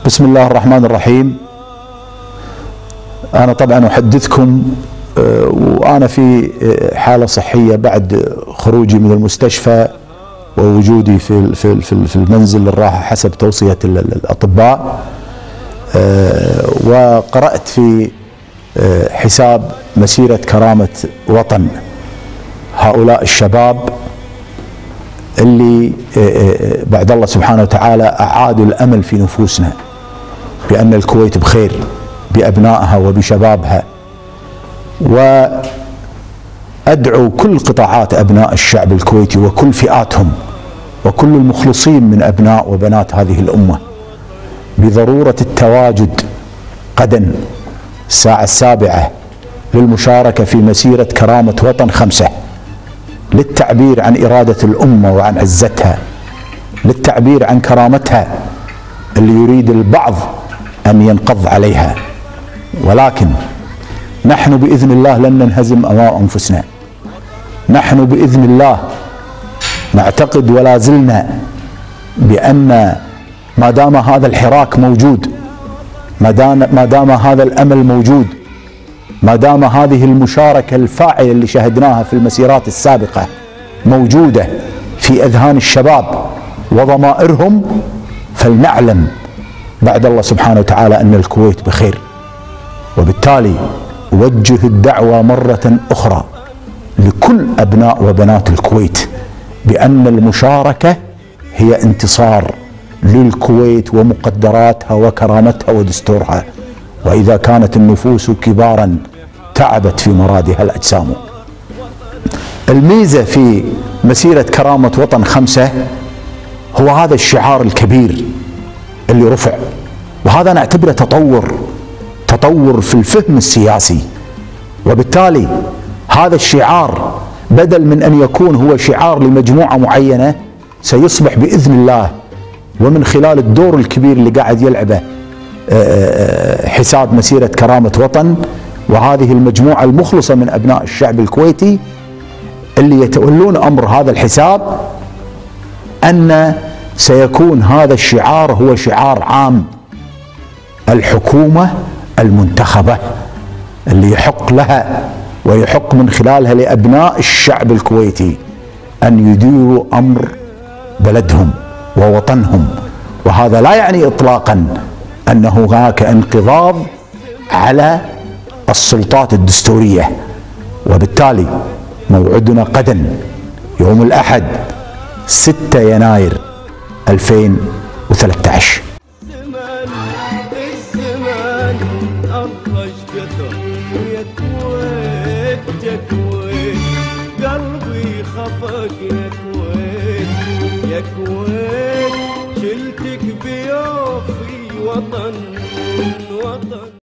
بسم الله الرحمن الرحيم. أنا طبعا أحدثكم وأنا في حالة صحية بعد خروجي من المستشفى ووجودي في المنزل للراحة حسب توصية الأطباء. وقرأت في حساب مسيرة كرامة وطن هؤلاء الشباب اللي بعد الله سبحانه وتعالى أعادوا الأمل في نفوسنا بأن الكويت بخير بأبنائها وبشبابها. وأدعو كل قطاعات أبناء الشعب الكويتي وكل فئاتهم وكل المخلصين من أبناء وبنات هذه الأمة بضرورة التواجد غدا الساعة 7 للمشاركة في مسيرة كرامة وطن 5 للتعبير عن إرادة الأمة وعن عزتها، للتعبير عن كرامتها اللي يريد البعض أن ينقض عليها. ولكن نحن بإذن الله لن ننهزم أمام أنفسنا. نحن بإذن الله نعتقد ولا زلنا بأن ما دام هذا الحراك موجود، ما دام هذا الأمل موجود، ما دام هذه المشاركة الفاعلة اللي شهدناها في المسيرات السابقة موجودة في أذهان الشباب وضمائرهم، فلنعلم بعد الله سبحانه وتعالى أن الكويت بخير. وبالتالي أوجه الدعوة مرة أخرى لكل أبناء وبنات الكويت بأن المشاركة هي انتصار للكويت ومقدراتها وكرامتها ودستورها. وإذا كانت النفوس كبارا تعبت في مرادها الأجسام. الميزة في مسيرة كرامة وطن 5 هو هذا الشعار الكبير اللي رفع، وهذا نعتبره تطور في الفهم السياسي. وبالتالي هذا الشعار بدل من أن يكون هو شعار لمجموعة معينة، سيصبح بإذن الله ومن خلال الدور الكبير اللي قاعد يلعبه حساب مسيرة كرامة وطن وهذه المجموعة المخلصة من أبناء الشعب الكويتي اللي يتولون أمر هذا الحساب، أن سيكون هذا الشعار هو شعار عام. الحكومة المنتخبة اللي يحق لها ويحق من خلالها لأبناء الشعب الكويتي أن يديروا أمر بلدهم ووطنهم. وهذا لا يعني إطلاقا أن هناك انقضاض على السلطات الدستورية. وبالتالي موعدنا غدا يوم الأحد 6 يناير 2013. الزمان أطلش كثر يا كويت يا كويت، قلبي خفق يا كويت يا كويت، شلتك بيوفي وطن